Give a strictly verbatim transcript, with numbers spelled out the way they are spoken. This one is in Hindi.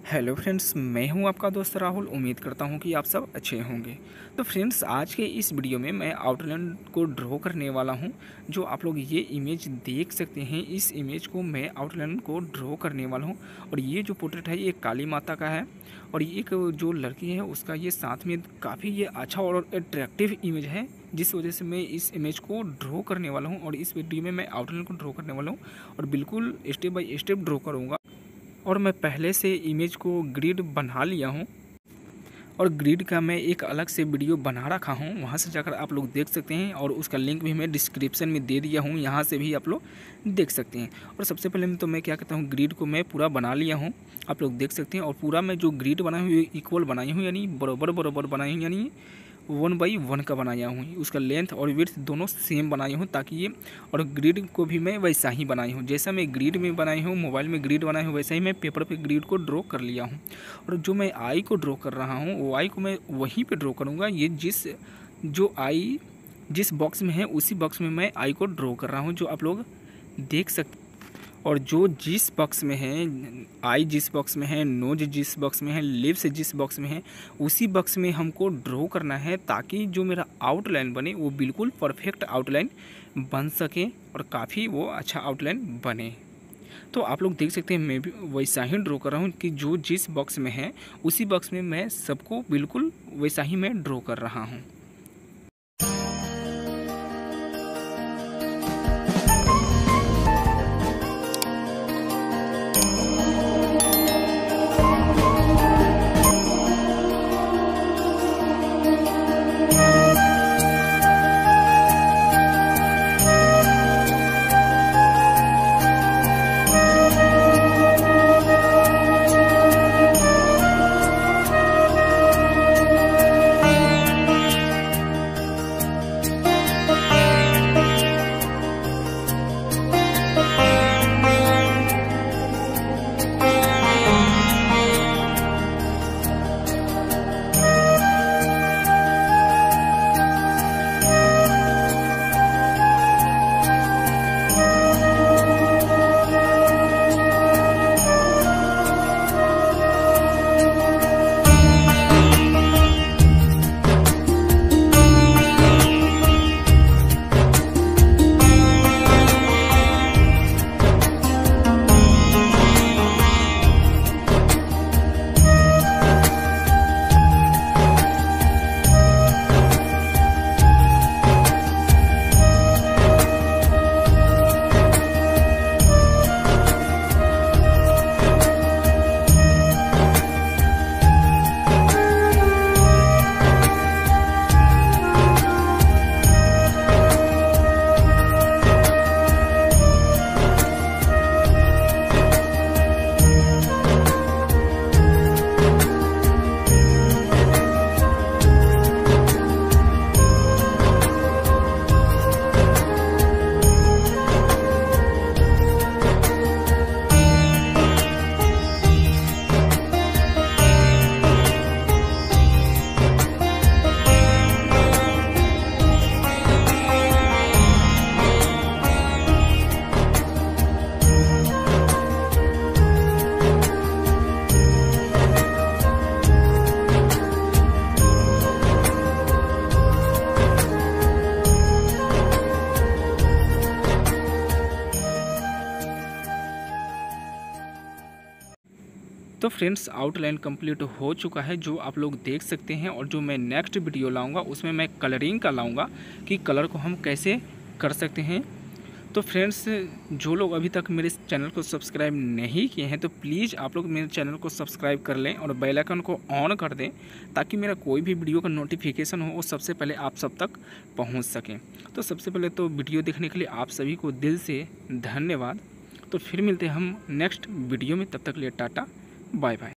हेलो फ्रेंड्स, मैं हूं आपका दोस्त राहुल। उम्मीद करता हूं कि आप सब अच्छे होंगे। तो फ्रेंड्स, आज के इस वीडियो में मैं आउटलाइन को ड्रॉ करने वाला हूं। जो आप लोग ये इमेज देख सकते हैं, इस इमेज को मैं आउटलाइन को ड्रॉ करने वाला हूं। और ये जो पोर्ट्रेट है ये काली माता का है, और ये एक जो लड़की है उसका ये साथ में काफ़ी ये अच्छा और अट्रैक्टिव इमेज है, जिस वजह से मैं इस इमेज को ड्रॉ करने वाला हूँ। और इस वीडियो में मैं आउटलाइन को ड्रॉ करने वाला हूँ और बिल्कुल स्टेप बाय स्टेप ड्रॉ करूँगा। और मैं पहले से इमेज को ग्रिड बना लिया हूँ, और ग्रिड का मैं एक अलग से वीडियो बना रखा हूँ, वहाँ से जाकर आप लोग देख सकते हैं। और उसका लिंक भी मैं डिस्क्रिप्शन में दे दिया हूँ, यहाँ से भी आप लोग देख सकते हैं। और सबसे पहले तो मैं क्या कहता हूँ, ग्रिड को मैं पूरा बना लिया हूँ, आप लोग देख सकते हैं। और पूरा मैं जो ग्रिड बनाई हुई इक्वल बनाई हूँ, यानी बराबर बराबर बनाई हूँ, यानी वन बाई वन का बनाया हूँ। उसका लेंथ और विड्थ दोनों सेम बनाई हूँ, ताकि ये और ग्रिड को भी मैं वैसा ही बनाई हूँ। जैसा मैं ग्रिड में बनाई हूँ, मोबाइल में ग्रिड बनाई हूँ, वैसा ही मैं पेपर पे ग्रिड को ड्रॉ कर लिया हूँ। और जो मैं आई को ड्रॉ कर रहा हूँ, वो आई को मैं वहीं पे ड्रॉ करूँगा। ये जिस जो आई जिस बॉक्स में है, उसी बॉक्स में मैं आई को ड्रॉ कर रहा हूँ, जो आप लोग देख सकते। और जो जिस बॉक्स में है, आई जिस बॉक्स में है, नोज जिस बॉक्स में है, लिप्स जिस बॉक्स में है, उसी बॉक्स में हमको ड्रॉ करना है, ताकि जो मेरा आउटलाइन बने वो बिल्कुल परफेक्ट आउटलाइन बन सके और काफ़ी वो अच्छा आउटलाइन बने। तो आप लोग देख सकते हैं, मैं भी वैसा ही ड्रॉ कर रहा हूँ कि जो जिस बॉक्स में है उसी बॉक्स में मैं सबको बिल्कुल वैसा ही मैं ड्रॉ कर रहा हूँ। तो फ्रेंड्स, आउटलाइन कंप्लीट हो चुका है, जो आप लोग देख सकते हैं। और जो मैं नेक्स्ट वीडियो लाऊंगा उसमें मैं कलरिंग का लाऊंगा, कि कलर को हम कैसे कर सकते हैं। तो फ्रेंड्स, जो लोग अभी तक मेरे चैनल को सब्सक्राइब नहीं किए हैं, तो प्लीज़ आप लोग मेरे चैनल को सब्सक्राइब कर लें और बेल आइकन को ऑन कर दें, ताकि मेरा कोई भी वीडियो का नोटिफिकेशन हो वो सबसे पहले आप सब तक पहुंच सकें। तो सबसे पहले तो वीडियो देखने के लिए आप सभी को दिल से धन्यवाद। तो फिर मिलते हैं हम नेक्स्ट वीडियो में, तब तक लिए टाटा बाय बाय।